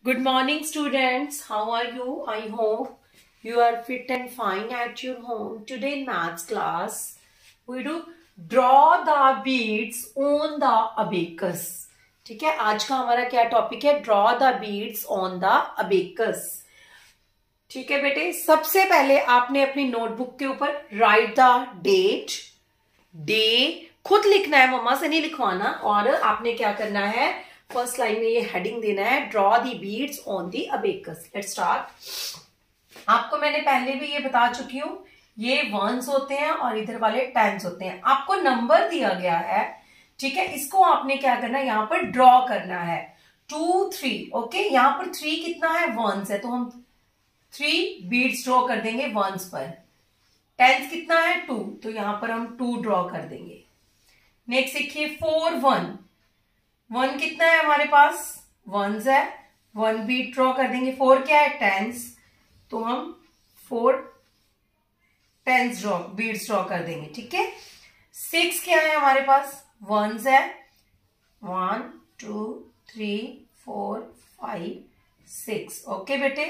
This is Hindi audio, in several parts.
Good morning, students. How are you? I hope you are fit and fine at your home. Today in maths class, we do draw the beads on the abacus. ठीक है, आज का हमारा क्या टॉपिक है? Draw the beads on the abacus. ठीक है बेटे, सबसे पहले आपने अपनी नोटबुक के ऊपर राइट द डेट, डे खुद लिखना है, मम्मा से नहीं लिखवाना. और आपने क्या करना है, फर्स्ट लाइन में ये हेडिंग देना है, draw the beads on the abacus. Let's start. आपको मैंने पहले भी ये बता चुकी हूं, ये वंस होते हैं और इधर वाले टेंस होते हैं. आपको नंबर दिया गया है, ठीक है, इसको आपने क्या करना है, यहां पर ड्रॉ करना है. 2, 3. ओके, यहां पर 3 कितना है, वंस है, तो हम 3 बीड्स ड्रॉ कर देंगे वंस पर. टेंस कितना है, 2, तो यहां पर हम 2 ड्रॉ कर देंगे. नेक्स्ट देखिए 4, 1. 1 कितना है हमारे पास, वंस है, 1 बीट ड्रॉ कर देंगे. 4 क्या है, टेंस, तो हम 4 टेंस ड्रॉ बीट्स ड्रॉ कर देंगे. ठीक है. 6 क्या है हमारे पास, वंस है, 1, 2, 3, 4, 5, 6. ओके बेटे.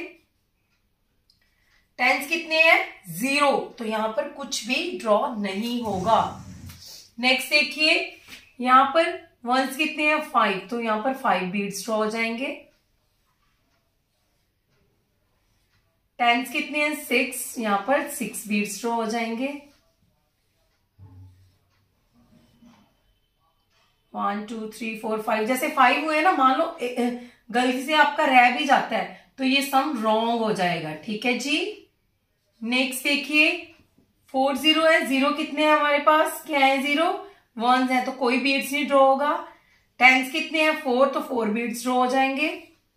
टेंस कितने हैं, 0, तो यहां पर कुछ भी ड्रॉ नहीं होगा. नेक्स्ट देखिए, यहां पर वंस कितने हैं, 5, तो यहां पर 5 बीड्स ड्रॉ हो जाएंगे. टेंस कितने हैं, 6, यहां पर 6 बीड्स ड्रॉ हो जाएंगे. 1, 2, 3, 4, 5. जैसे 5 हुए ना, मान लो गलती से आपका रह भी जाता है तो ये सम रॉन्ग हो जाएगा. ठीक है जी. नेक्स्ट देखिए 4, 0 है. 0 कितने हैं हमारे पास, क्या है, 0, वंस है, तो कोई बीड्स नहीं ड्रॉ होगा. टेंस कितने हैं, 4, तो 4 बीड्स ड्रॉ हो जाएंगे.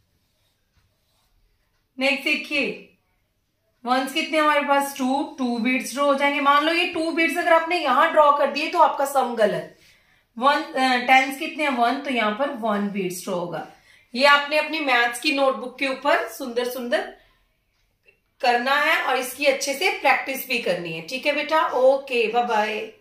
नेक्स्ट देखिए वंस कितने हमारे पास, 2 बीड्स ड्रॉ हो जाएंगे. मान लो ये 2 बीड्स अगर आपने यहां ड्रॉ कर दिए तो आपका सम गलत. टेंस कितने हैं, 1, तो यहां पर 1 बीड्स ड्रॉ होगा. ये आपने अपनी मैथ्स की नोटबुक के ऊपर सुंदर सुंदर करना है और इसकी अच्छे से प्रैक्टिस भी करनी है. ठीक है बेटा. Okay, bye bye.